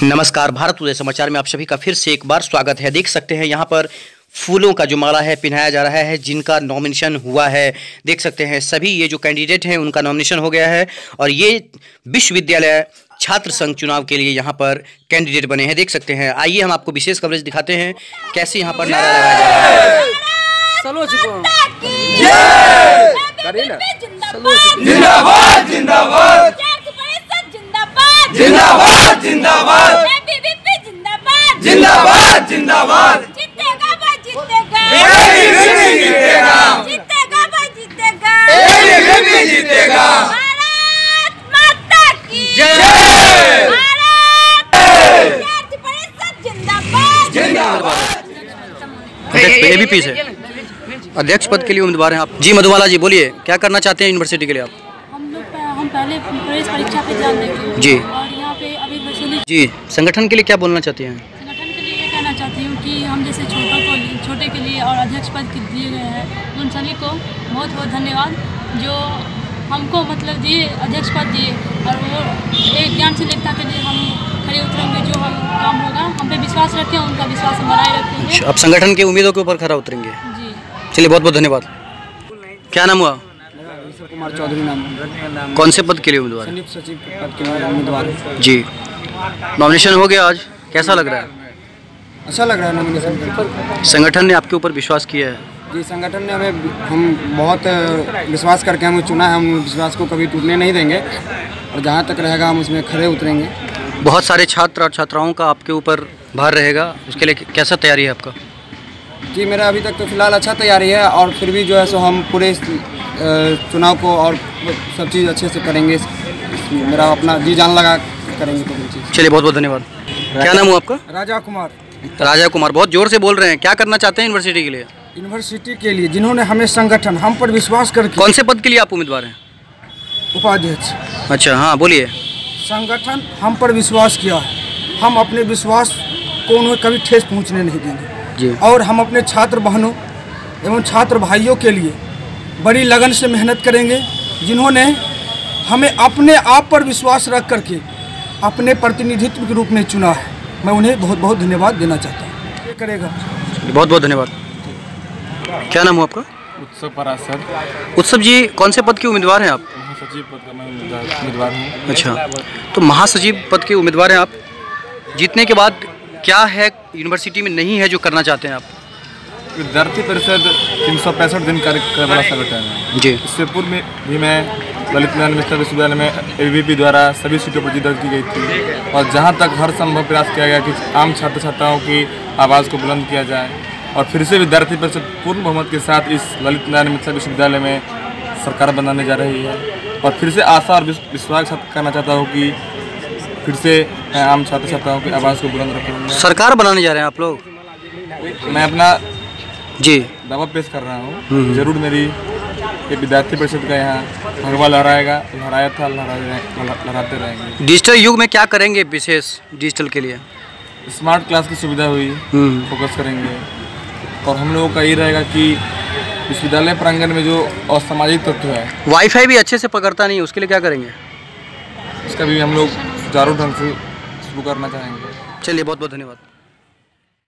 नमस्कार, भारत उदय समाचार में आप सभी का फिर से एक बार स्वागत है। देख सकते हैं यहाँ पर फूलों का जो माला है पहनाया जा रहा है, जिनका नॉमिनेशन हुआ है। देख सकते हैं सभी ये जो कैंडिडेट हैं उनका नॉमिनेशन हो गया है और ये विश्वविद्यालय छात्र संघ चुनाव के लिए यहाँ पर कैंडिडेट बने हैं। देख सकते हैं, आइए हम आपको विशेष कवरेज दिखाते हैं कैसे यहाँ पर नारा लगाया जा रहा है। जिंदाबाद जिंदाबाद जिंदाबाद जिंदाबाद जिंदाबाद जिंदाबाद जीतेगा भाई जीतेगा जीतेगा जीतेगा भाई जीतेगा जीतेगा भारत माता की जय भारत विद्यार्थी परिषद जिंदाबाद जिंदाबाद। एबीपी से अध्यक्ष पद के लिए उम्मीदवार हैं आप। जी मधुबाला जी, बोलिए क्या करना चाहते हैं यूनिवर्सिटी के लिए आप? हम पहले प्रवेश परीक्षा पे ध्यान देंगे जी। और यहाँ पे अभी वसूली जी, संगठन के लिए क्या बोलना चाहती हैं? संगठन के लिए ये कहना चाहती हूँ कि हम जैसे छोटे के लिए और अध्यक्ष पद के दिए गए हैं उन सभी को बहुत बहुत धन्यवाद, जो हमको मतलब दिए अध्यक्ष पद दिए और वो एक ज्ञान से लेखता के लिए हम खड़े उतरेंगे। जो हम काम होगा हम पे विश्वास रखें, उनका विश्वास हम बनाए रखेंगे। आप संगठन के उम्मीदों के ऊपर खरा उतरेंगे। जी चलिए, बहुत बहुत धन्यवाद। क्या नाम हुआ? कुमार चौधरी नाम। कौन से पद के लिए उम्मीदवार? संयुक्त सचिव पद के लिए उम्मीदवार है। जी, नॉमिनेशन हो गया आज, कैसा लग रहा है? अच्छा लग रहा है नॉमिनेशन करके। संगठन ने आपके ऊपर विश्वास किया है। जी, संगठन ने हम बहुत विश्वास करके हमें चुना है। हम विश्वास को कभी टूटने नहीं देंगे और जहाँ तक रहेगा हम उसमें खड़े उतरेंगे। बहुत सारे छात्र और छात्राओं का आपके ऊपर भार रहेगा, उसके लिए कैसा तैयारी है आपका? जी, मेरा अभी तक तो फिलहाल अच्छा तैयारी है और फिर भी जो है सो हम पूरे चुनाव को और सब चीज़ अच्छे से करेंगे। मेरा अपना जी जान लगा करेंगे पूरी चीज़। चलिए, बहुत बहुत धन्यवाद। क्या नाम हुआ आपका? राजा कुमार। राजा कुमार, बहुत जोर से बोल रहे हैं। क्या करना चाहते हैं यूनिवर्सिटी के लिए? यूनिवर्सिटी के लिए जिन्होंने हमें संगठन हम पर विश्वास करके। कौन से पद के लिए आप उम्मीदवार हैं? उपाध्यक्ष। अच्छा, हाँ बोलिए। संगठन हम पर विश्वास किया है, हम अपने विश्वास को उन्हें कभी ठेस पहुंचने नहीं देंगे जी। और हम अपने छात्र बहनों एवं छात्र भाइयों के लिए बड़ी लगन से मेहनत करेंगे। जिन्होंने हमें अपने आप पर विश्वास रख करके अपने प्रतिनिधित्व के रूप में चुना है, मैं उन्हें बहुत बहुत धन्यवाद देना चाहता हूँ। ये करेगा। बहुत बहुत धन्यवाद। क्या नाम हुआ आपका? उत्सव पराशर। उत्सव जी, कौन से पद के उम्मीदवार हैं आप? महासचिव पद का मैं उम्मीदवार हूँ। अच्छा, तो महासचिव पद के उम्मीदवार हैं आप। जीतने के बाद क्या है यूनिवर्सिटी में नहीं है जो करना चाहते हैं आप? विद्यार्थी परिषद 365 दिन कार्य का बड़ा संगठन है जी। इससे पूर्व में भी मैं ललित नारायण मिश्र विश्वविद्यालय में एबीपी द्वारा सभी सीटों पर जीत दर्ज की गई थी और जहाँ तक हर संभव प्रयास किया गया कि आम छात्र छात्राओं की आवाज़ को बुलंद किया जाए और फिर से विद्यार्थी परिषद पूर्ण बहुमत के साथ इस ललित नारायण मिश्र विश्वविद्यालय में सरकार बनाने जा रही है और फिर से आशा और विश्वास करना चाहता हूँ कि फिर से आम छात्र छात्राओं की आवाज़ को बुलंद रखूँगा। सरकार बनाने जा रहे हैं आप लोग? मैं अपना जी दावा पेश कर रहा हूँ। जरूर मेरी ये विद्यार्थी परिषद का यहाँ भगवा लहराएगा, लहराया था, लहराते रहेंगे। डिजिटल युग में क्या करेंगे विशेष डिजिटल के लिए? स्मार्ट क्लास की सुविधा हुई फोकस करेंगे और हम लोगों का ये रहेगा कि विश्वविद्यालय प्रांगण में जो असामाजिक तत्व है, वाईफाई भी अच्छे से पकड़ता नहीं है, उसके लिए क्या करेंगे? इसका भी हम लोग सुचारू ढंग से शुरू करना चाहेंगे। चलिए, बहुत बहुत धन्यवाद।